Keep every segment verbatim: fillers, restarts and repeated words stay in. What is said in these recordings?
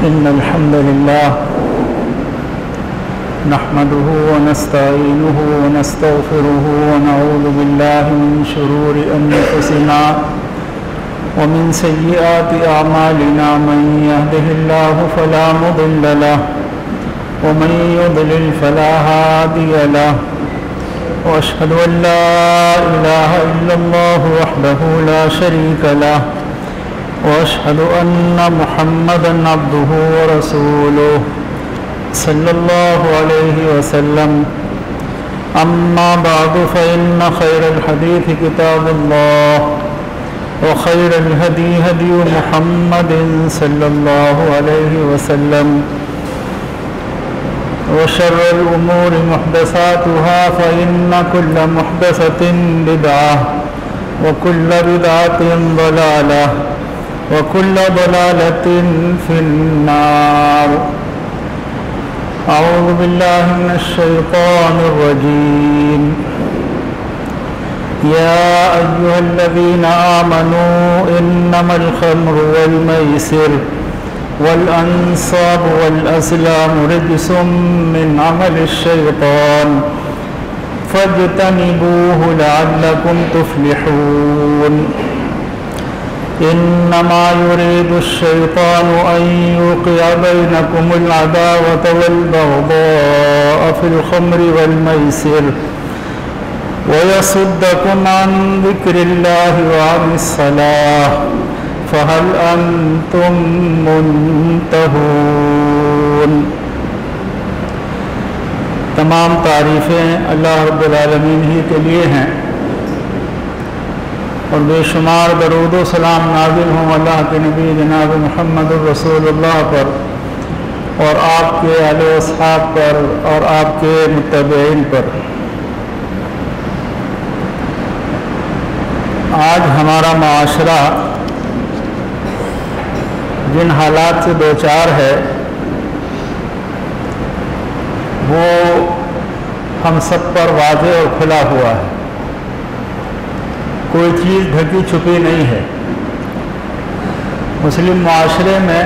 إن الحمد لله نحمده ونستعينه ونستغفره ونعوذ بالله من شرور أنفسنا ومن سيئات أعمالنا من يهده الله فلا مضل له ومن يضلل فلا هادي له وأشهد أن لا إله إلا الله وحده لا شريك له وأشهد أن محمدًا عبده ورسوله صلى الله عليه وسلم أما بعد فإن خير الحديث كتاب الله وخير الهدي هدي محمد صلى الله عليه وسلم وشر الأمور محدثاتها فإن كل محدثة بدعة وكل بدعة ضلالة وكل ضلالة في النار. أعوذ بالله من الشيطان الرجيم. يا أيها الذين آمنوا إنما الخمر والميسر والأنصاب والأزلام رجس من عمل الشيطان فاجتنبوه لعلكم تفلحون. إنما يريد الشيطان أن يوقع بينكم العداوة والبغضاء في الخمر والميسر ويصدكم عن ذكر الله وعن الصلاة فهل أنتم منتهون. تمام تعریفیں اللہ رب العالمین ہی کے لیے ہیں اور بے شمار درود و سلام نازل ہوں اللہ کے نبی جناب محمد الرسول اللہ پر اور آپ کے اہل و اصحاب پر اور آپ کے متبعین پر. آج ہمارا معاشرہ جن حالات سے دوچار ہے وہ ہم سب پر واضح اور کھلا ہوا ہے. کوئی چیز ڈھکی چھپی نہیں ہے. مسلم معاشرے میں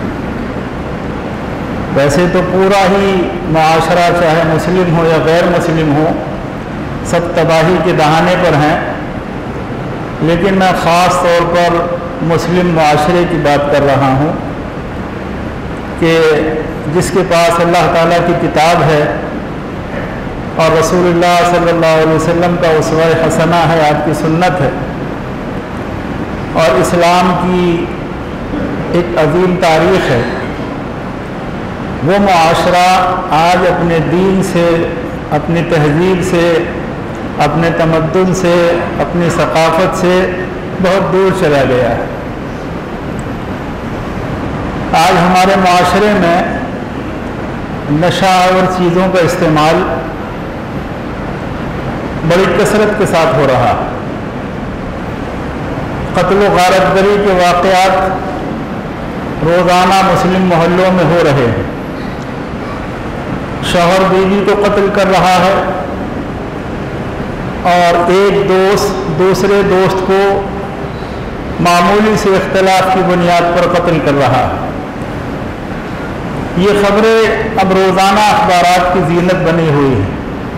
ویسے تو پورا ہی معاشرہ چاہے مسلم ہو یا غیر مسلم ہو سب تباہی کے دہانے پر ہیں، لیکن میں خاص طور پر مسلم معاشرے کی بات کر رہا ہوں کہ جس کے پاس اللہ تعالیٰ کی کتاب ہے اور رسول اللہ صلی اللہ علیہ وسلم کا اسوہ حسنہ ہے، آپ کی سنت ہے، اور اسلام کی ایک عظیم تاریخ ہے. وہ معاشرہ آج اپنے دین سے، اپنی تہذیب سے، اپنے تمدن سے، اپنی ثقافت سے بہت دور چلا گیا ہے. آج ہمارے معاشرے میں نشہ آور چیزوں کا استعمال بڑی کثرت کے ساتھ ہو رہا. قتل و غارت گری کے واقعات روزانہ مسلم محلوں میں ہو رہے ہیں. شوہر بیوی کو قتل کر رہا ہے اور ایک دوست دوسرے دوست کو معمولی سے اختلاف کی بنیاد پر قتل کر رہا ہے. یہ خبریں اب روزانہ اخبارات کی زینت بنی ہوئی ہیں.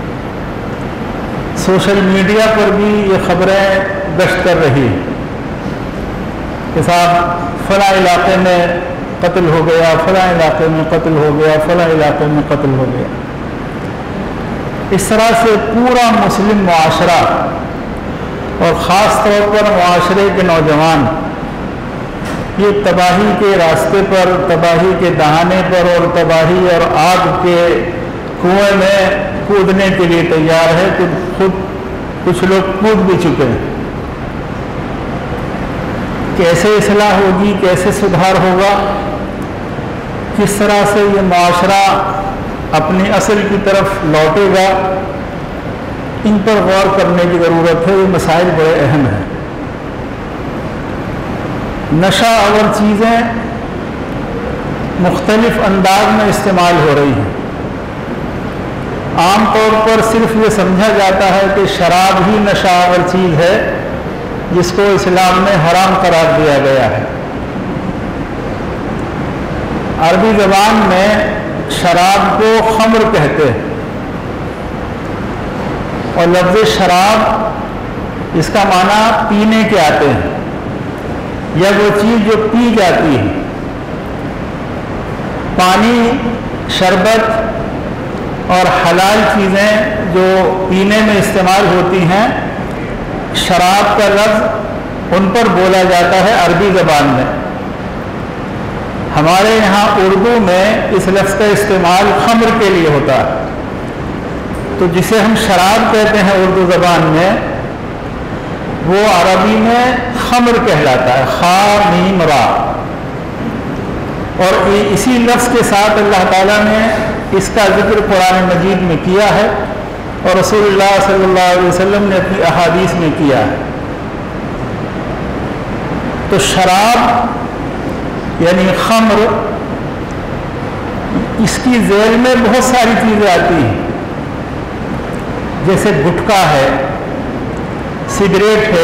سوشل میڈیا پر بھی یہ خبریں گشت کر رہی ہیں کہ صاحب فلاں علاقے میں قتل ہو گیا، فلاں علاقے میں قتل ہو گیا، فلاں علاقے میں قتل ہو گیا. اس طرح سے پورا مسلم معاشرہ اور خاص طور پر معاشرے کے نوجوان یہ تباہی کے راستے پر، تباہی کے دہانے پر اور تباہی اور آگ کے کنویں میں کودنے کے لیے تیار ہے. کہ خود کچھ لوگ کود بھی چکے ہیں. کیسے اصلاح ہوگی، کیسے سدھار ہوگا، کس طرح سے یہ معاشرہ اپنی اصل کی طرف لوٹے گا، ان پر غور کرنے کی ضرورت ہے. یہ مسائل بڑے اہم ہیں. نشہ آور چیزیں مختلف انداز میں استعمال ہو رہی ہیں. عام طور پر صرف یہ سمجھا جاتا ہے کہ شراب ہی نشہ آور چیز ہے جس کو اسلام میں حرام قرار دیا گیا ہے. عربی زبان میں شراب کو خمر کہتے ہیں، اور لفظ شراب اس کا معنی پینے کے آتے ہیں، یا وہ چیز جو پی جاتی ہے۔ پانی، شربت اور حلال چیزیں جو پینے میں استعمال ہوتی ہیں، شراب کا لفظ ان پر بولا جاتا ہے عربی زبان میں۔ ہمارے یہاں اردو میں اس لفظ کا استعمال خمر کے لیے ہوتا ہے، تو جسے ہم شراب کہتے ہیں اردو زبان میں، وہ عربی میں خمر کہلاتا ہے، خا میم را۔ اور اسی لفظ کے ساتھ اللہ تعالیٰ نے اس کا ذکر قرآن مجید میں کیا ہے، اور رسول اللہ صلی اللہ علیہ وسلم نے اپنی احادیث میں کیا ہے۔ تو شراب یعنی خمر، اس کی ذیل میں بہت ساری چیزیں آتی ہیں، جیسے گٹکا ہے، سگریٹ ہے،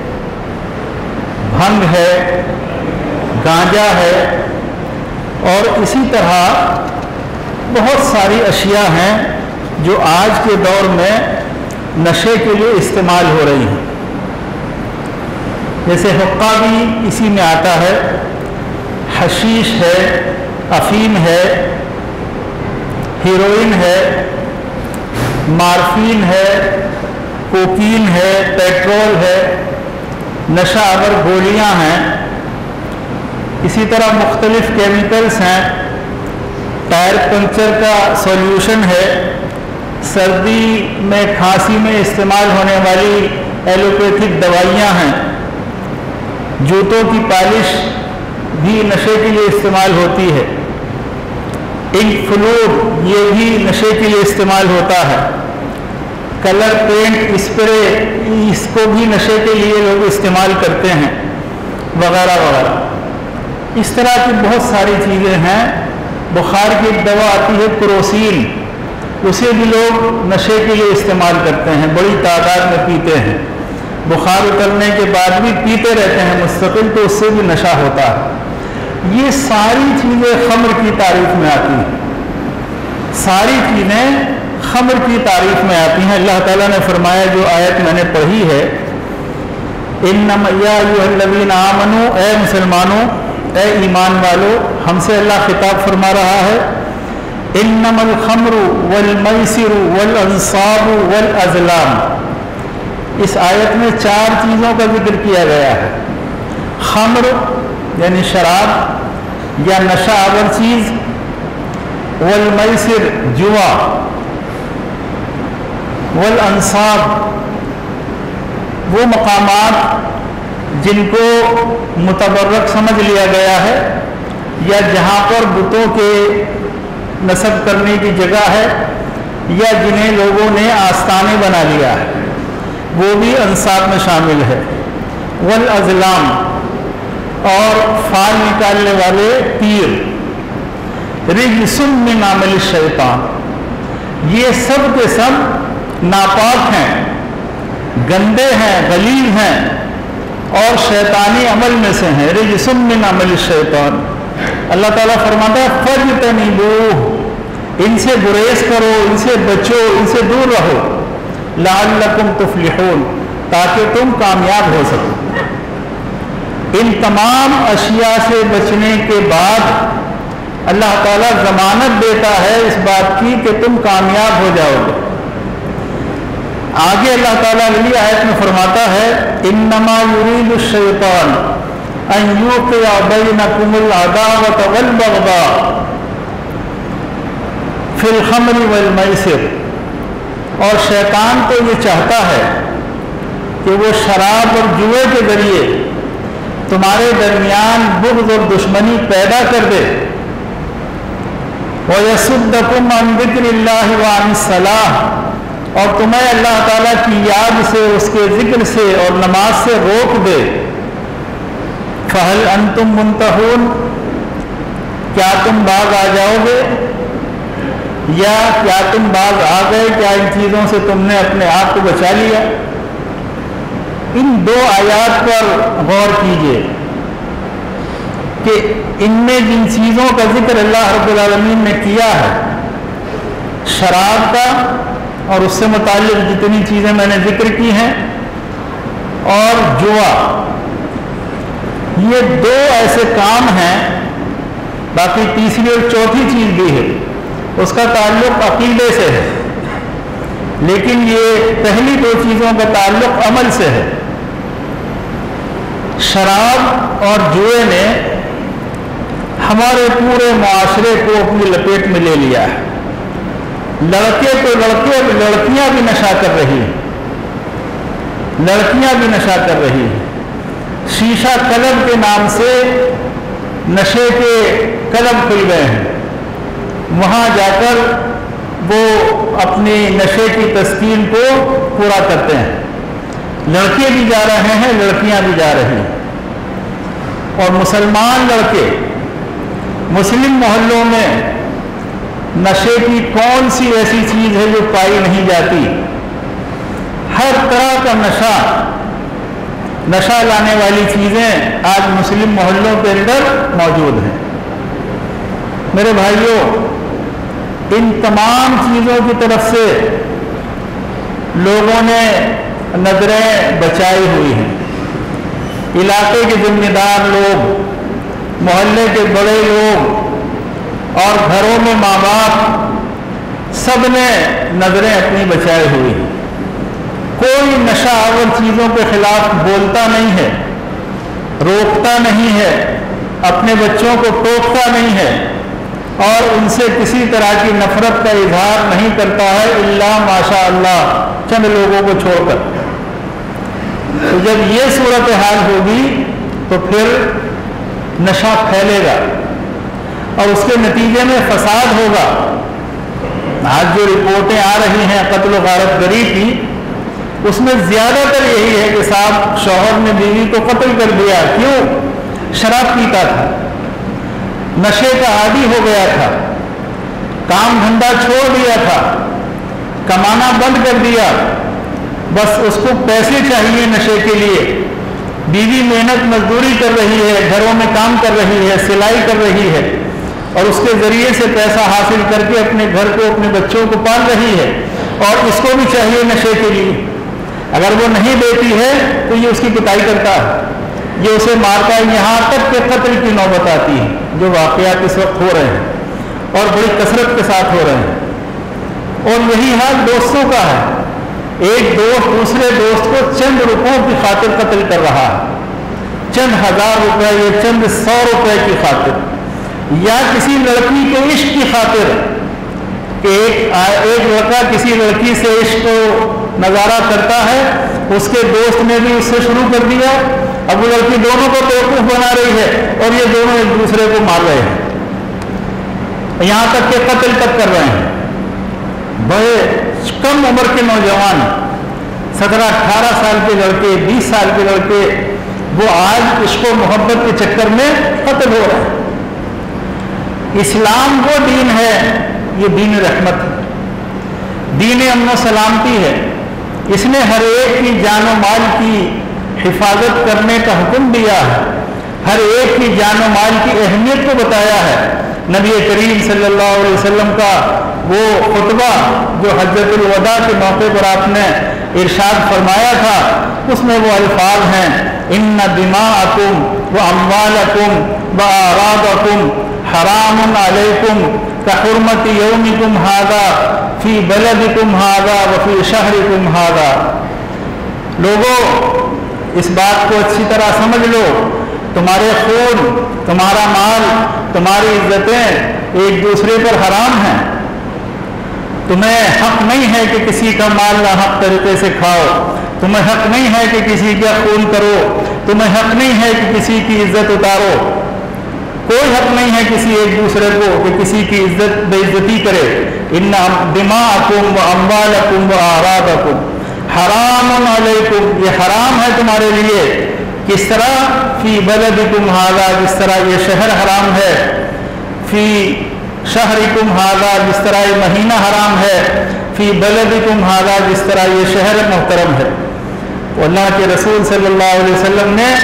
بھنگ ہے، گانجا ہے، اور اسی طرح بہت ساری اشیاء ہیں جو آج کے دور میں نشے کے لیے استعمال ہو رہی ہیں۔ جیسے حقہ بھی اسی میں آتا ہے، حشیش ہے، افیم ہے، ہیروئن ہے، مارفین ہے، کوکین ہے، پیٹرول ہے، نشہ آور گولیاں ہیں، اسی طرح مختلف کیمیکلز ہیں، ٹائر پنکچر کا سولوشن ہے، سردی میں کھانسی میں استعمال ہونے والی ایلوپیتھک دوائیاں ہیں، جوتوں کی پالش بھی نشے کے لیے استعمال ہوتی ہے، انک فلوڈ یہ بھی نشے کے لیے استعمال ہوتا ہے، کلر پینٹ اسپرے اس کو بھی نشے کے لیے لوگ استعمال کرتے ہیں، وغیرہ وغیرہ۔ اس طرح کی بہت ساری چیزیں ہیں۔ بخار کی ایک دوا آتی ہے کروسین، اسے بھی لوگ نشے کے لیے استعمال کرتے ہیں، بڑی تعداد میں پیتے ہیں، بخار اترنے کے بعد بھی پیتے رہتے ہیں مستقل، تو اس سے بھی نشہ ہوتا ہے۔ یہ ساری چیزیں خمر کی تعریف میں آتی ہیں، ساری چیزیں خمر کی تعریف میں آتی ہیں۔ اللہ تعالیٰ نے فرمایا، جو آیت میں نے پڑھی ہے، انما یا ایھا الذین آمنوا، اے مسلمانوں، اے ایمان والو، ہم سے اللہ خطاب فرما رہا ہے، انما الخمر والمیسر والانصاب والازلام۔ اس آیت میں چار چیزوں کا ذکر کیا گیا ہے۔ خمر یعنی شراب یا نشہ آور چیز، والمیسر جوا، والانصاب وہ مقامات جن کو متبرک سمجھ لیا گیا ہے، یا جہاں پر بتوں کے نصب کرنے کی جگہ ہے، یا جنہیں لوگوں نے آستانے بنا لیا ہے، وہ بھی انصاب میں شامل ہے۔ والازلام اور فال نکالنے والے تیر، رجس من عمل الشیطان، یہ سب کے سب ناپاک ہیں، گندے ہیں، غلیظ ہیں، اور شیطانی عمل میں سے ہیں۔ رجس من عمل الشیطان، اللہ تعالیٰ فرماتا ہے فاجتنبوہ، ان سے گریز کرو، ان سے بچو، ان سے دور رہو، لعلکم تفلحون، تاکہ تم کامیاب ہو سکو۔ ان تمام اشیاء سے بچنے کے بعد اللہ تعالیٰ ضمانت دیتا ہے اس بات کی کہ تم کامیاب ہو جاؤ گے۔ آگے اللہ تعالیٰ اگلی آیت میں فرماتا ہے، انما یرید الشیطان ان یوقع بینکم العداوۃ والبغضاء فی الخمر والمیسر، اور شیطان تو یہ چاہتا ہے کہ وہ شراب اور جوئے کے ذریعے تمہارے درمیان بغض اور دشمنی پیدا کر دے، وَيَصُدَّكُمْ عَنْ ذِكْرِ اللَّهِ وَعَنِ الصَّلَاةِ، اور تمہیں اللہ تعالیٰ کی یاد سے، اس کے ذکر سے اور نماز سے روک دے۔ فَهَلْ أَنْتُمْ مُنْتَهُونَ، کیا تم باز آ جاؤ گے، یا کیا تم باز آ گئے، کیا ان چیزوں سے تم نے اپنے آپ کو بچا لیا؟ ان دو آیات پر غور کیجئے۔ کہ ان میں جن چیزوں کا ذکر اللہ رب العالمین نے کیا ہے، شراب کا اور اس سے متعلق جتنی چیزیں میں نے ذکر کی ہیں، اور جوا، یہ دو ایسے کام ہیں، باقی تیسری اور چوتھی چیز بھی ہے، اس کا تعلق عقیدے سے ہے، لیکن یہ پہلی دو چیزوں کا تعلق عمل سے ہے۔ شراب اور جوئے نے ہمارے پورے معاشرے کو اپنی لپیٹ میں لے لیا ہے۔ لڑکے تو لڑکے لڑکیاں بھی نشہ کر رہی ہیں، لڑکیاں بھی نشہ کر رہی ہیں۔ شیشہ کلب کے نام سے نشے کے کلب کھل گئے ہیں، وہاں جا کر وہ اپنی نشے کی تسکین کو پورا کرتے ہیں۔ لڑکے بھی جا رہے ہیں، لڑکیاں بھی جا رہی ہیں، اور مسلمان لڑکے مسلم محلوں میں نشے کی کون سی ایسی چیز ہے جو پائی نہیں جاتی؟ ہر طرح کا نشہ نشہ لانے والی چیزیں آج مسلم محلوں کے اندر موجود ہیں۔ میرے بھائیوں، ان تمام چیزوں کی طرف سے لوگوں نے نظریں بچائی ہوئی ہیں۔ علاقے کے ذمہ دار لوگ، محلے کے بڑے لوگ اور گھروں میں ماں باپ، سب نے نظریں اپنی بچائی ہوئی ہیں۔ کوئی نشہ آور چیزوں کے خلاف بولتا نہیں ہے، روکتا نہیں ہے، اپنے بچوں کو ٹوکتا نہیں ہے، اور ان سے کسی طرح کی نفرت کا اظہار نہیں کرتا ہے، الا ماشاء اللہ چند لوگوں کو چھوڑ کر۔ تو جب یہ صورتحال ہوگی تو پھر نشہ پھیلے گا اور اس کے نتیجے میں فساد ہوگا۔ آج جو رپورٹیں آ رہی ہیں قتل و غارت گری کی، اس میں زیادہ تر یہی ہے کہ صاحب شوہر نے بیوی کو قتل کر دیا، کیوں؟ شراب پیتا تھا، نشے کا عادی ہو گیا تھا، کام دھندا چھوڑ دیا تھا، کمانا بند کر دیا، بس اس کو پیسے چاہیے نشے کے لیے۔ بیوی محنت مزدوری کر رہی ہے، گھروں میں کام کر رہی ہے، سلائی کر رہی ہے، اور اس کے ذریعے سے پیسہ حاصل کر کے اپنے گھر کو، اپنے بچوں کو پال رہی ہے، اور اس کو بھی چاہیے نشے کے لیے۔ اگر وہ نہیں دیتی ہے تو یہ اس کی پٹائی کرتا ہے، یہ اسے مارتا ہے، یہاں تک کہ قتل کی نوبت آتی ہے، جو واقعات اس وقت ہو رہے ہیں اور بڑی کثرت کے ساتھ ہو رہے ہیں۔ اور یہی حال دوستوں کا ہے، ایک دوست دوسرے دوست کو چند روپوں کی خاطر قتل کر رہا ہے، چند ہزار روپے یا چند سو روپے کی خاطر، یا کسی لڑکی کے عشق کی خاطر کہ ایک ایک لڑکا کسی لڑکی سے عشق کو نظارہ کرتا ہے، اس کے دوست نے بھی اس سے شروع کر دیا، اب وہ لڑکی دونوں کو بیوقوف بنا رہی ہے اور یہ دونوں ایک دوسرے کو مار رہے ہیں، یہاں تک کہ قتل تک کر رہے ہیں۔ بڑے کم عمر کے نوجوان، سترہ اٹھارہ سال کے لڑکے، بیس سال کے لڑکے، وہ آج عشق و محبت کے چکر میں قتل ہو رہے ہیں۔ اسلام وہ دین ہے، یہ دین رحمت ہے، دین امن و سلامتی ہے۔ اس نے ہر ایک کی جان و مال کی حفاظت کرنے کا حکم دیا ہے، ہر ایک کی جان و مال کی اہمیت کو بتایا ہے۔ نبی کریم صلی اللہ علیہ وسلم کا وہ خطبہ جو حجۃ الوداع کے موقع پر آپ نے ارشاد فرمایا تھا، اس میں وہ الفاظ ہیں، ان دماءکم واموالکم واعراضکم حرام علیکم کحرمت یومکم ھذا فی بلدکم ھذا وفی شہرکم ھذا۔ لوگوں، اس بات کو اچھی طرح سمجھ لو، تمہارے خون، تمہارا مال، تمہاری عزتیں ایک دوسرے پر حرام ہیں۔ تمہیں حق نہیں ہے کہ کسی کا مال ناحق طریقے سے کھاؤ، تمہیں حق نہیں ہے کہ کسی کا خون کرو، تمہیں حق نہیں ہے کہ کسی کی عزت اتارو، کوئی حق نہیں ہے کسی ایک دوسرے کو کہ کسی کی عزت بے عزتی کرے۔ ان دماءکم واموالکم واعراضکم حرام علیکم، یہ حرام ہے تمہارے لیے۔ کس طرح؟ فی بلدکم ھذا، جس طرح یہ شہر حرام ہے، فی شہرکم ھذا، جس طرح یہ مہینہ حرام ہے، فی بلدکم ھذا، جس طرح یہ شہر محترم ہے۔ اللہ کے رسول صلی اللہ علیہ وسلم نے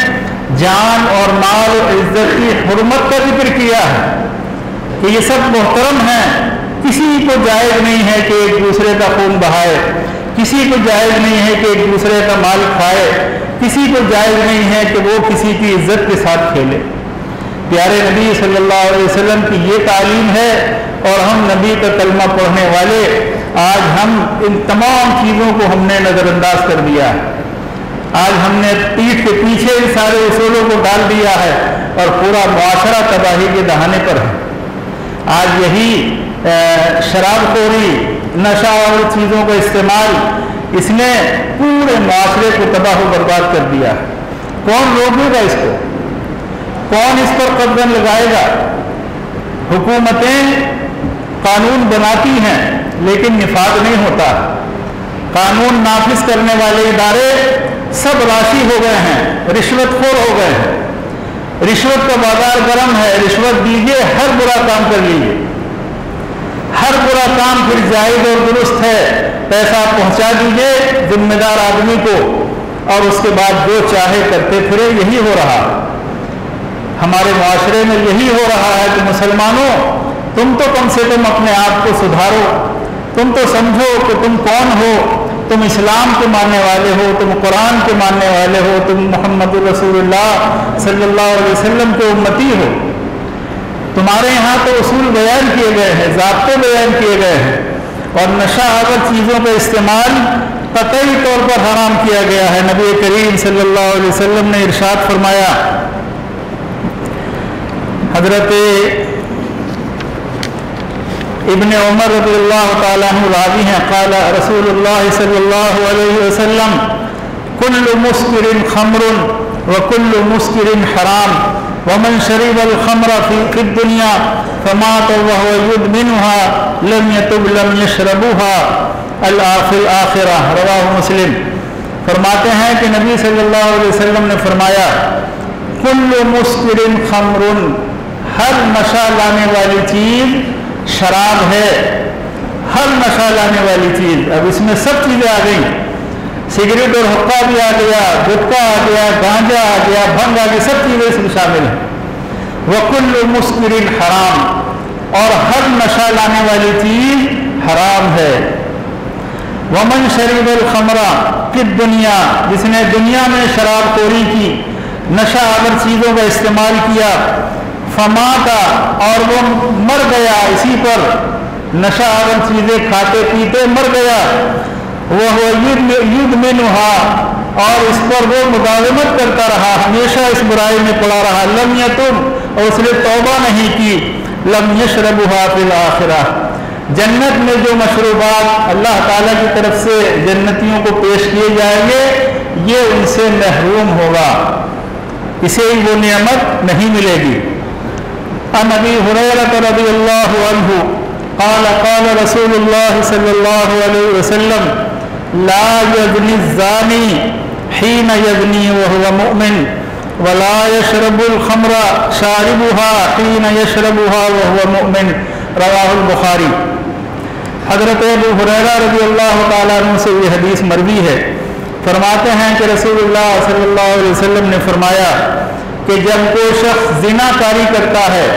جان اور مال اور عزت کی حرمت کا ذکر کیا ہے کہ یہ سب محترم ہیں، کسی کو جائز نہیں ہے کہ ایک دوسرے کا خون بہائے، کسی کو جائز نہیں ہے کہ ایک دوسرے کا مال کھائے، کسی کو جائز نہیں ہے کہ وہ کسی کی عزت کے ساتھ کھیلے۔ پیارے نبی صلی اللہ علیہ وسلم کی یہ تعلیم ہے، اور ہم نبی کا کلمہ پڑھنے والے آج ہم ان تمام چیزوں کو ہم نے نظر انداز کر دیا ہے۔ آج ہم نے پیٹھ کے پیچھے ان سارے اصولوں کو ڈال دیا ہے اور پورا معاشرہ تباہی کے دہانے پر ہے۔ آج یہی شراب خوری، نشہ اور چیزوں کا استعمال، اس نے پورے معاشرے کو تباہ و برباد کر دیا ہے۔ کون روکے گا اس کو؟ کون اس پر قدم لگائے گا؟ حکومتیں قانون بناتی ہیں لیکن نفاذ نہیں ہوتا۔ قانون نافذ کرنے والے ادارے سب راشی ہو گئے ہیں، رشوت خور ہو گئے ہیں۔ رشوت کا بازار گرم ہے، رشوت دیجیے، ہر برا کام کر لیجیے، ہر برا کام پھر جائز اور درست ہے، پیسہ پہنچا دیجیے ذمہ دار آدمی کو، اور اس کے بعد جو چاہے کرتے پھرے۔ یہی ہو رہا ہمارے معاشرے میں، یہی ہو رہا ہے کہ مسلمانوں تم تو کم سے کم اپنے آپ کو سدھارو، تم تو سمجھو کہ تم کون ہو، تم اسلام کے ماننے والے ہو، تم قرآن کے ماننے والے ہو، تم محمد رسول اللہ صلی اللہ علیہ وسلم کے امتی ہو۔ تمہارے یہاں تو اصول بیان کیے گئے ہیں، ضابطے بیان کیے گئے ہیں، اور نشہ آور چیزوں کا استعمال قطعی طور پر حرام کیا گیا ہے۔ نبی کریم صلی اللہ علیہ وسلم نے ارشاد فرمایا، حضرت ابن عمر رضی اللہ تعالیٰ عنہ راوی ہیں، قال رسول اللہ صلی اللہ علیہ وسلم کل مسکر خمر وکل مسکر حرام ومن شرب الخمر فی الدنیا فمات وهو يدمنها لم يتب لم يشربها الآخرہ، رواہ مسلم۔ فرماتے ہیں کہ نبی صلی اللہ علیہ وسلم نے فرمایا، کل مسکر خمر، ہر نشہ لانے والی چیز شراب ہے، ہر نشہ لانے والی چیز۔ اب اس میں سب چیزیں آ گئیں، سگریٹ اور حقہ بھی آ گیا، گٹکا آ گیا، گانجا آ گیا، بھنگ آ گیا، سب چیزیں اس میں شامل ہیں۔ وَكُلُّ مُسْكِرٍ حرام، اور ہر نشہ لانے والی چیز حرام ہے۔ وَمَنْ شَرِبَ الْخَمْرَ فِي الدُّنْيَا، جس نے دنیا میں شراب خوری کی، نشہ آور چیزوں کا استعمال کیا، فماتا، اور وہ مر گیا اسی پر، نشہ آور چیزیں کھاتے پیتے مر گیا، وہ یدمنھا، اور اس پر وہ مداومت کرتا رہا، ہمیشہ اس برائی میں پڑا رہا، لم یتب، اور اس نے توبہ نہیں کی، لم یشربھا فی الآخرہ، جنت میں جو مشروبات اللہ تعالیٰ کی طرف سے جنتیوں کو پیش کیے جائیں گے یہ ان سے محروم ہوگا، اسے وہ نعمت نہیں ملے گی۔ عن ابی ہریرہ رضی اللہ عنہ قال قال رسول اللہ صلی اللہ علیہ وسلم لا یزنی الزانی حین یزنی وهو مؤمن ولا یشرب الخمر شاربها حین یشربها وهو مؤمن، رواہ البخاری۔ حضرت ابو ہریرہ رضی اللہ تعالیٰ عنہ سے یہ حدیث مروی ہے، فرماتے ہیں کہ رسول اللہ صلی اللہ علیہ وسلم نے فرمایا کہ جب کوئی شخص زنا کاری کرتا ہے،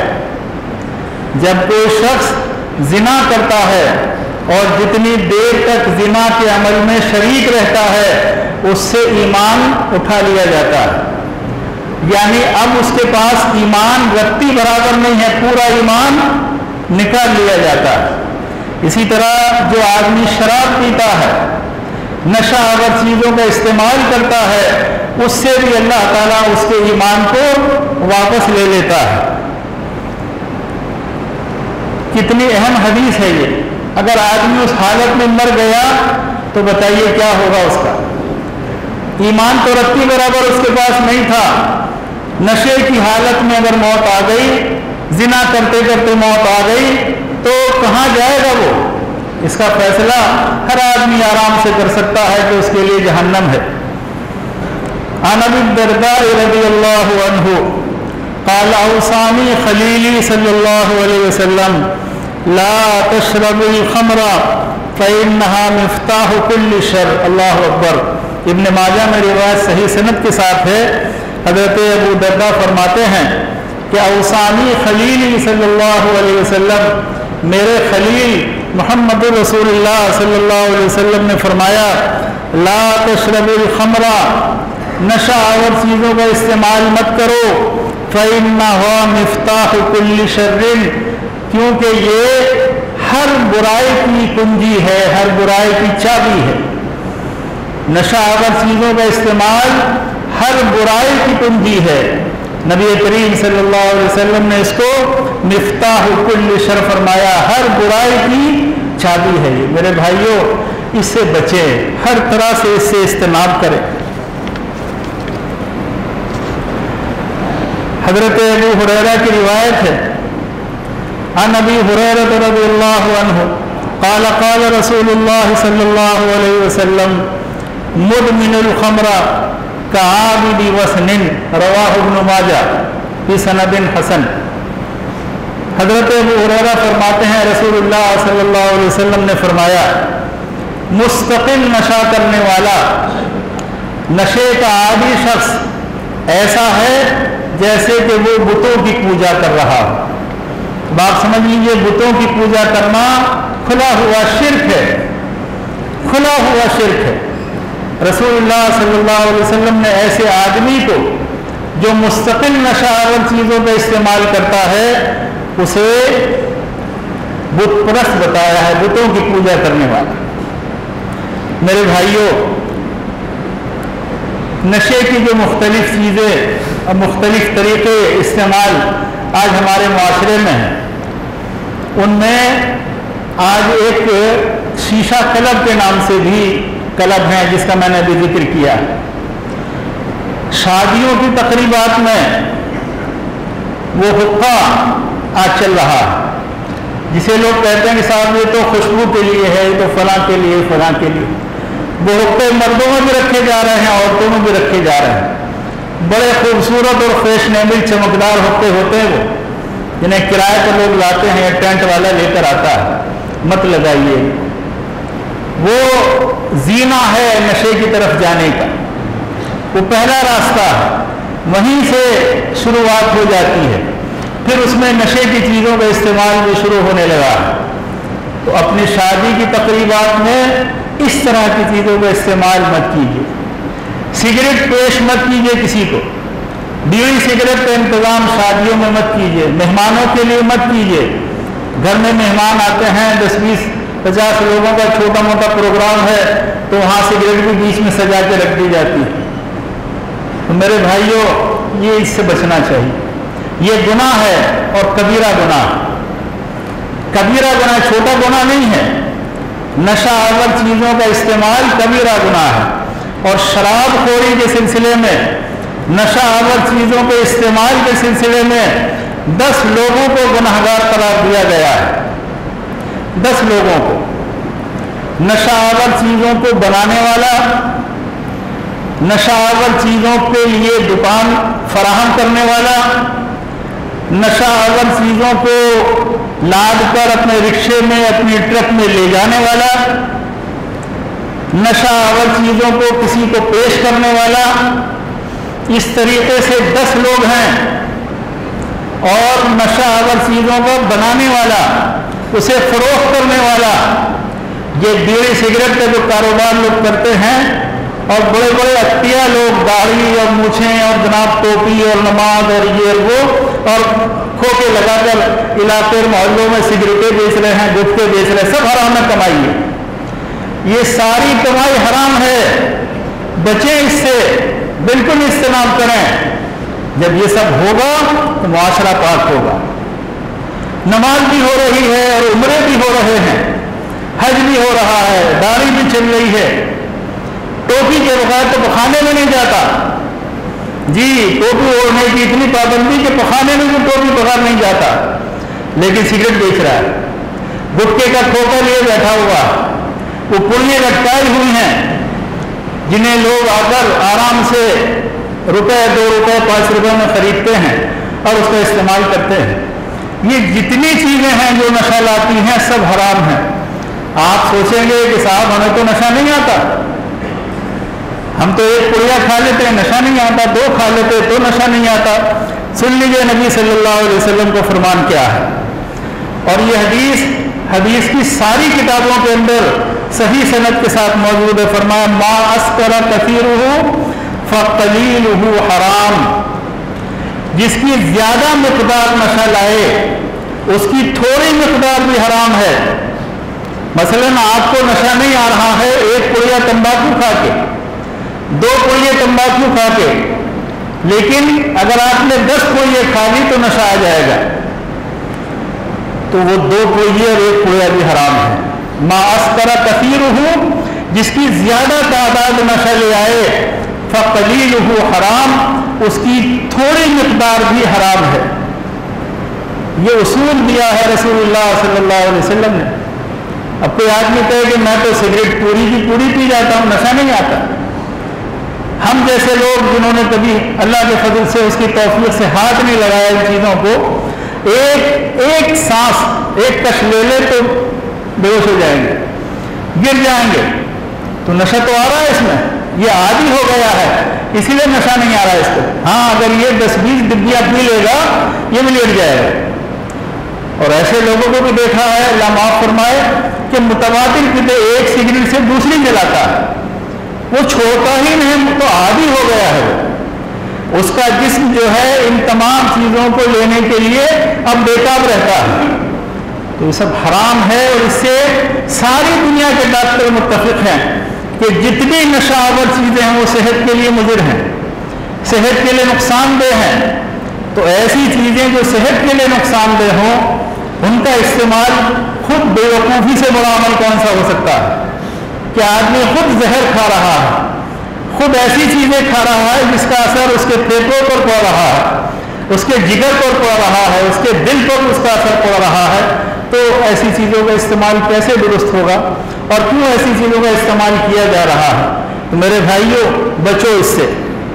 جب کوئی شخص زنا کرتا ہے اور جتنی دیر تک زنا کے عمل میں شریک رہتا ہے اس سے ایمان اٹھا لیا جاتا ہے، یعنی اب اس کے پاس ایمان رتی برابر نہیں ہے، پورا ایمان نکال لیا جاتا ہے۔ اسی طرح جو آدمی شراب پیتا ہے، نشہ آور چیزوں کا استعمال کرتا ہے، اس سے بھی اللہ تعالیٰ اس کے ایمان کو واپس لے لیتا ہے۔ کتنی اہم حدیث ہے یہ، اگر آدمی اس حالت میں مر گیا تو بتائیے کیا ہوگا اس کا؟ ایمان تو رتی برابر اس کے پاس نہیں تھا، نشے کی حالت میں اگر موت آ گئی، زنا کرتے کرتے موت آ گئی تو کہاں جائے گا وہ؟ اس کا فیصلہ ہر آدمی آرام سے کر سکتا ہے کہ اس کے لیے جہنم ہے۔ عن ابی الدرداء رضی اللہ عنہ قال اوصانی خلیلی صلی اللہ علیہ وسلم لا تشرب الخمر فإنها مفتاح كل شر، اللہ اکبر۔ ابن ماجہ میں روایت صحیح سند کے ساتھ ہے حضرت ابو دردہ فرماتے ہیں کہ اوصانی خلیلی صلی اللہ علیہ وسلم، میرے خلیل محمد رسول اللہ صلی اللہ علیہ وسلم نے فرمایا لا تشرب الخمر، نشہ آور چیزوں کا استعمال مت کرو، فإنها مفتاح كل شر، کیونکہ یہ ہر برائی کی کنجی ہے، ہر برائی کی چابی ہے۔ نشہ آور چیزوں کا استعمال ہر برائی کی کنجی ہے۔ نبی کریم صلی اللہ علیہ وسلم نے اس کو مفتاح کل شر فرمایا، ہر برائی کی چابی ہے یہ۔ میرے بھائیوں، اس سے بچیں، ہر طرح سے اس سے اجتناب کریں۔ حضرت ابو ہریرہ کی روایت ہے، عن ابی ہریرہ رضی اللہ عنہ قال قال رسول اللہ صلی اللہ علیہ وسلم مدمن الخمر کعابد وسن، رواہ ابن ماجہ فی سند حسن۔ حضرت ابو ہریرہ فرماتے ہیں رسول اللہ صلی اللہ علیہ وسلم نے فرمایا مستقل نشہ کرنے والا، نشے کا عادی شخص ایسا ہے جیسے کہ وہ بتوں کی پوجا کر رہا ہو۔ بات سمجھ لیجیے، بتوں کی پوجا کرنا کھلا ہوا شرک ہے، کھلا ہوا شرک ہے۔ رسول اللہ صلی اللہ علیہ وسلم نے ایسے آدمی کو جو مستقل نشہ آور چیزوں کا استعمال کرتا ہے اسے بت پرست بتایا ہے، بتوں کی پوجا کرنے والا۔ میرے بھائیوں، نشے کی جو مختلف چیزیں اور مختلف طریقے استعمال آج ہمارے معاشرے میں ہیں، ان میں آج ایک شیشہ کلب کے نام سے بھی کلب ہیں جس کا میں نے ابھی ذکر کیا۔ شادیوں کی تقریبات میں وہ حقہ آج چل رہا ہے، جسے لوگ کہتے ہیں کہ صاحب یہ تو خوشبو کے لیے ہے، یہ تو فلاں کے لیے، فلاں کے لیے۔ وہ حقے مردوں میں بھی رکھے جا رہے ہیں، عورتوں میں بھی رکھے جا رہے ہیں۔ بڑے خوبصورت اور فیشنیبل چمکدار حقے ہوتے ہیں وہ، جنہیں کرائے پر لوگ لاتے ہیں، ٹینٹ والا لے کر آتا ہے، مت لگائیے۔ وہ زینہ ہے نشے کی طرف جانے کا، وہ پہلا راستہ ہے، وہیں سے شروعات ہو جاتی ہے، پھر اس میں نشے کی چیزوں کا استعمال بھی شروع ہونے لگا۔ تو اپنی شادی کی تقریبات میں اس طرح کی چیزوں کا استعمال مت کیجیے۔ سگریٹ پیش مت کیجیے کسی کو، بیڑی سگریٹ کا انتظام شادیوں میں مت کیجیے، مہمانوں کے لیے مت کیجیے۔ گھر میں مہمان آتے ہیں، دس بیس پچاس لوگوں کا چھوٹا موٹا پروگرام ہے تو وہاں سگریٹ بھی بیچ میں سجا کے رکھ دی جاتی ہے۔ تو میرے بھائیوں، یہ اس سے بچنا چاہیے۔ یہ گناہ ہے اور کبیرہ گناہ، کبیرہ گناہ، چھوٹا گناہ نہیں ہے۔ نشہ آور چیزوں کا استعمال کبیرہ گناہ ہے، اور شراب خوری کے سلسلے میں، نشہ آور چیزوں کے استعمال کے سلسلے میں دس لوگوں کو گنہگار قرار دیا گیا ہے۔ دس لوگوں کو، نشہ آور چیزوں کو بنانے والا، نشہ آور چیزوں کے لیے دکان فراہم کرنے والا، نشہ آور چیزوں کو لاد کر اپنے رکشے میں، اپنی ٹرک میں لے جانے والا، نشہ آور چیزوں کو کسی کو پیش کرنے والا، اس طریقے سے دس لوگ ہیں۔ اور نشہ آور چیزوں کو بنانے والا، اسے فروخت کرنے والا، یہ بیڑی سگریٹ کا جو کاروبار لوگ کرتے ہیں، اور بڑے بڑے اتیا لوگ، داڑھی اور مونچھیں اور جناب ٹوپی اور نماز اور یہ وہ، اور کھوکے لگا کر علاقے محلوں میں سگریٹیں بیچ رہے ہیں، گٹکے بیچ رہے ہیں، سب حرام میں کمائی ہے۔ یہ ساری کمائی حرام ہے، بچیں اس سے، بالکل اجتناب کریں۔ جب یہ سب ہوگا تو معاشرہ پاک ہوگا۔ نماز بھی ہو رہی ہے اور عمرے بھی ہو رہے ہیں، حج بھی ہو رہا ہے، داڑھی بھی چل رہی ہے، ٹوپی کے بغیر تو پخانے میں نہیں جاتا۔ جی، ٹوپی اوڑھنے کی اتنی پابندی کہ پخانے میں بھی ٹوپی بغیر نہیں جاتا، لیکن سگریٹ بیچ رہا ہے، گٹکے کا کھوکا لیے بیٹھا ہوا، وہ پڑیاں لٹکائی ہوئی ہیں جنہیں لوگ آ کر آرام سے روپے دو روپے پانچ روپے میں خریدتے ہیں اور اس کا استعمال کرتے ہیں۔ یہ جتنی چیزیں ہیں جو نشہ لاتی ہیں سب حرام ہیں۔ آپ سوچیں گے کہ صاحب ہمیں تو نشہ نہیں آتا، ہم تو ایک پڑیا کھا لیتے ہیں نشہ نہیں آتا، دو کھا لیتے تو نشہ نہیں آتا۔ سن لیجیے نبی صلی اللہ علیہ وسلم کا فرمان کیا ہے، اور یہ حدیث حدیث کی ساری کتابوں کے اندر صحیح سند کے ساتھ موجود ہے۔ فرمایا ما اسکر کثیرہ فقلیلہ حرام، جس کی زیادہ مقدار نشہ لائے اس کی تھوڑی مقدار بھی حرام ہے۔ مثلاً آپ کو نشہ نہیں آ رہا ہے ایک پڑیا تمباکو کھا کے، دو پڑیے تمباکو کھا کے، لیکن اگر آپ نے دس پڑیے کھا لی تو نشہ آ جائے گا، تو وہ دو پڑیے اور ایک پڑیا بھی حرام ہے۔ ما اسکر کثیرہ، جس کی زیادہ تعداد نشہ لے آئے، فقلیلہ حرام، اس کی تھوڑی مقدار بھی حرام ہے۔ یہ اصول دیا ہے رسول اللہ صلی اللہ علیہ وسلم نے۔ اب کوئی آدمی کہے کہ میں تو سگریٹ پوری کی پوری پی جاتا ہوں، نشہ نہیں آتا۔ ہم جیسے لوگ جنہوں نے کبھی اللہ کے فضل سے اس کی توفیق سے ہاتھ نہیں لگایا ان چیزوں کو، ایک ایک سانس ایک کش لے لے تو بے ہوش ہو جائیں گے، گر جائیں گے۔ تو نشہ تو آ رہا ہے اس میں، یہ عادی ہو گیا ہے، اسی لیے نشہ نہیں آ رہا ہے اس کو۔ ہاں اگر یہ دس بیس ڈبیاں پی لے گا یہ بھی لیٹ جائے گا۔ اور ایسے لوگوں کو بھی دیکھا ہے، اللہ معاف فرمائے، کہ متواتر کتے ایک سگریٹ سے دوسری جلاتا ہے، وہ چھوڑتا ہی نہیں، تو عادی ہو گیا ہے وہ، اس کا جسم جو ہے ان تمام چیزوں کو لینے کے لیے اب بےتاب رہتا ہے۔ تو یہ سب حرام ہے، اور اس سے ساری دنیا کے ڈاکٹر متفق ہیں کہ جتنی نشہ آور چیزیں ہیں وہ صحت کے لیے مضر ہیں، صحت کے لیے نقصان دہ ہیں۔ تو ایسی چیزیں جو صحت کے لیے نقصان دہ ہوں ان کا استعمال، خود بے وقوفی سے بڑا عمل کون سا ہو سکتا ہے کہ آدمی خود زہر کھا رہا ہے، خود ایسی چیزیں کھا رہا ہے جس کا اثر اس کے پھیپھڑوں پر پڑ رہا ہے، اس کے جگر پر پڑ رہا ہے، اس کے دل پر اس کا اثر پڑ رہا ہے۔ تو ایسی چیزوں کا استعمال کیسے درست ہوگا، اور کیوں ایسی چیزوں کا استعمال کیا جا رہا ہے؟ تو میرے بھائیوں بچو اس سے۔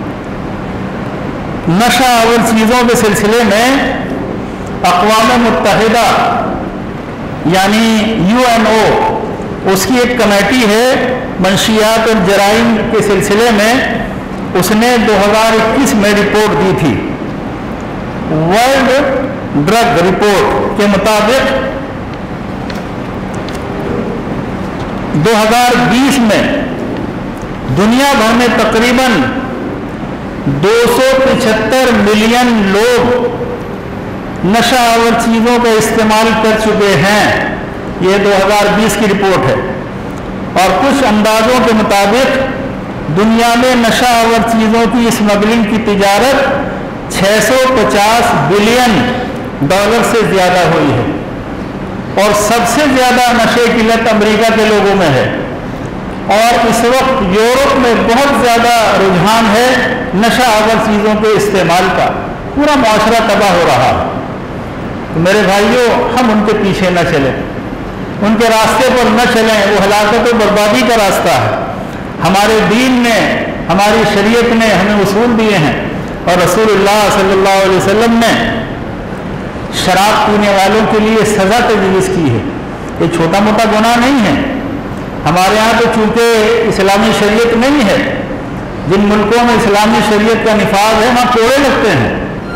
نشہ آور چیزوں کے سلسلے میں اقوام متحدہ یعنی یو این او، اس کی ایک کمیٹی ہے منشیات اور جرائم کے سلسلے میں، اس نے دو ہزار اکیس میں رپورٹ دی تھی۔ ورلڈ ڈرگ رپورٹ کے مطابق دو ہزار بیس میں دنیا بھر میں تقریباً دو سو پچہتر ملین لوگ نشہ آور چیزوں کا استعمال کر چکے ہیں، یہ دو ہزار بیس کی رپورٹ ہے۔ اور کچھ اندازوں کے مطابق دنیا میں نشہ آور چیزوں کی اسمگلنگ کی تجارت چھ سو پچاس بلین ڈالر سے زیادہ ہوئی ہے، اور سب سے زیادہ نشے کی لت امریکہ کے لوگوں میں ہے، اور اس وقت یورپ میں بہت زیادہ رجحان ہے نشہ آور چیزوں کے استعمال کا، پورا معاشرہ تباہ ہو رہا ہے۔ تو میرے بھائیوں ہم ان کے پیچھے نہ چلیں، ان کے راستے پر نہ چلیں، وہ ہلاکت و بربادی کا راستہ ہے۔ ہمارے دین نے، ہماری شریعت نے ہمیں اصول دیے ہیں، اور رسول اللہ صلی اللہ علیہ وسلم نے شراب پینے والوں کے لیے سزا تجویز کی ہے۔ یہ چھوٹا موٹا گناہ نہیں ہے۔ ہمارے ہاں تو چونکہ اسلامی شریعت نہیں ہے، جن ملکوں میں اسلامی شریعت کا نفاذ ہے وہاں کوڑے لگتے ہیں،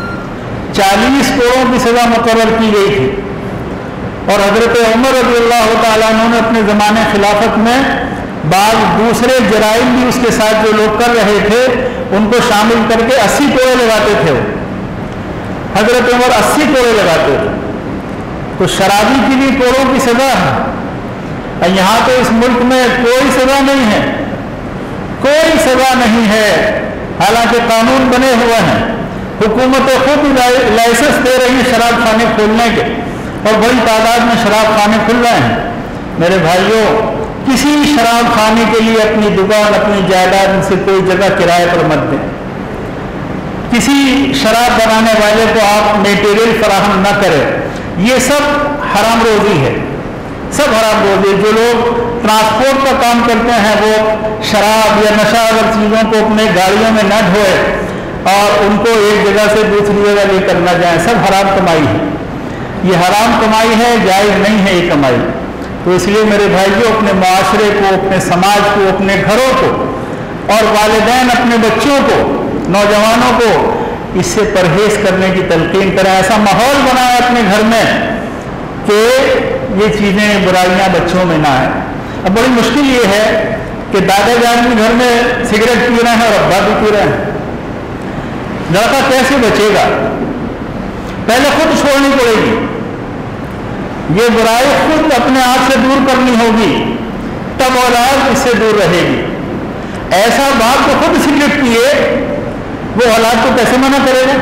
چالیس کوڑوں کی سزا مقرر کی گئی تھی۔ اور حضرت عمر رضی اللہ تعالیٰ عنہ نے اپنے زمانے خلافت میں بعض دوسرے جرائم بھی اس کے ساتھ جو لوگ کر رہے تھے ان کو شامل کر کے اسی کوڑے لگاتے تھے، وہ حضرت عمر اسی کوڑے لگاتے تھے۔ تو شرابی کی بھی کوڑوں کی سزا ہے، اور یہاں تو اس ملک میں کوئی سزا نہیں ہے، کوئی سزا نہیں ہے، حالانکہ قانون بنے ہوئے ہیں، حکومتیں خود لائسنس دے رہی ہیں شراب خانے کھولنے کے، اور بڑی تعداد میں شراب خانے کھل رہے ہیں۔ میرے بھائیوں کسی شراب خانے کے لیے اپنی دکان، اپنی جائیداد سے کوئی جگہ کرائے پر مت دیں، کسی شراب بنانے والے کو آپ میٹیریل فراہم نہ کریں، یہ سب حرام روزی ہے، سب حرام روزی۔ جو لوگ ٹرانسپورٹ کا کام کرتے ہیں وہ شراب یا نشہ آور چیزوں کو اپنے گاڑیوں میں نہ ڈھوئے اور ان کو ایک جگہ سے دوسری جگہ لے کر نہ جائیں، سب حرام کمائی ہے، یہ حرام کمائی ہے، جائز نہیں ہے یہ کمائی۔ تو اس لیے میرے بھائیوں اپنے معاشرے کو، اپنے سماج کو، اپنے گھروں کو اور والدین اپنے بچوں کو، نوجوانوں کو اس سے پرہیز کرنے کی تلقین کریں، ایسا ماحول بنائیں اپنے گھر میں کہ یہ چیزیں، برائیاں بچوں میں نہ آئیں۔ اب بڑی مشکل یہ ہے کہ دادا جان بھی گھر میں سگریٹ پی رہے ہیں اور ابا بھی پی رہے ہیں، لڑکا کیسے بچے گا؟ پہلے خود چھوڑنی پڑے گی، یہ برائی خود اپنے آپ سے دور کرنی ہوگی، تب اولاد اس سے دور رہے گی۔ ایسا باپ جو خود سگریٹ پیے وہ اولاد کو کیسے منع کرے گا؟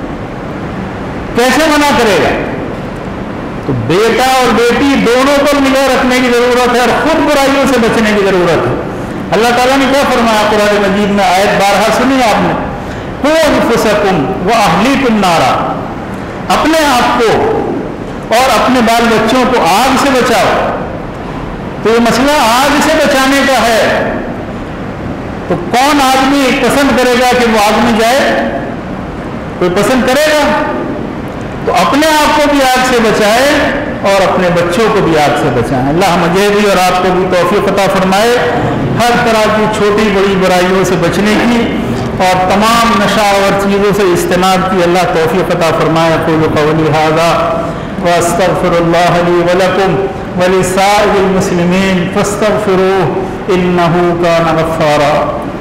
کیسے منع کرے گا؟ تو بیٹا اور بیٹی دونوں پر نگاہ رکھنے کی ضرورت ہے اور خود برائیوں سے بچنے کی ضرورت ہے۔ اللہ تعالیٰ نے کیا فرمایا قرآن مجید میں؟ آیت بارہا سنی آپ نے، قُوْ أَنفُسَكُمْ وَأَهْلِيكُمْ نَارًا، اپنے آپ کو اور اپنے بال بچوں کو آگ سے بچاؤ۔ تو یہ مسئلہ آگ سے بچانے کا ہے، تو کون آدمی پسند کرے گا کہ وہ آگ میں جائے؟ کوئی پسند کرے گا؟ تو اپنے آپ کو بھی آگ سے بچائے اور اپنے بچوں کو بھی آگ سے بچائیں۔ اللہ مجھے بھی اور آپ کو بھی توفیق عطا فرمائے ہر طرح کی چھوٹی بڑی برائیوں سے بچنے کی اور تمام نشاور چیزوں سے اجتناب کی اللہ توفیق عطا فرمائے۔ اقول قولی ھذا واستغفر اللہ لی ولکم ولسائر المسلمین فاستغفروہ انہ کان غفارا۔